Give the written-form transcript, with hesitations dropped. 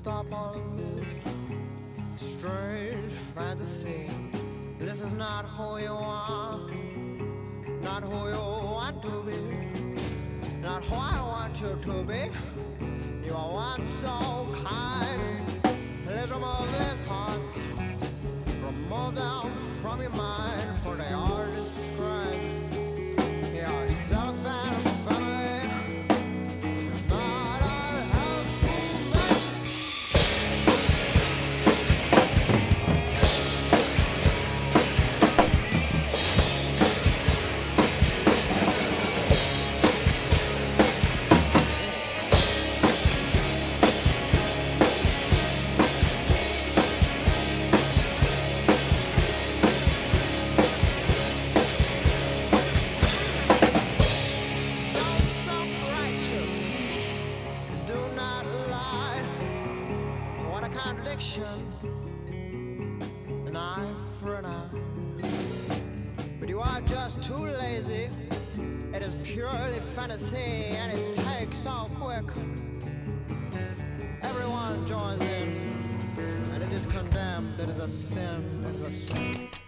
stop all this strange fantasy. This is not who you are, not who you want to be, not who I want you to be. You are one so kind. Let's remove these thoughts, remove them from your mind, for they are described. Yourself and family is not unhealthy. Contradiction, an eye for an eye. But you are just too lazy. It is purely fantasy, and it takes so quick. Everyone joins in, and it is condemned. It is a sin. It is a sin.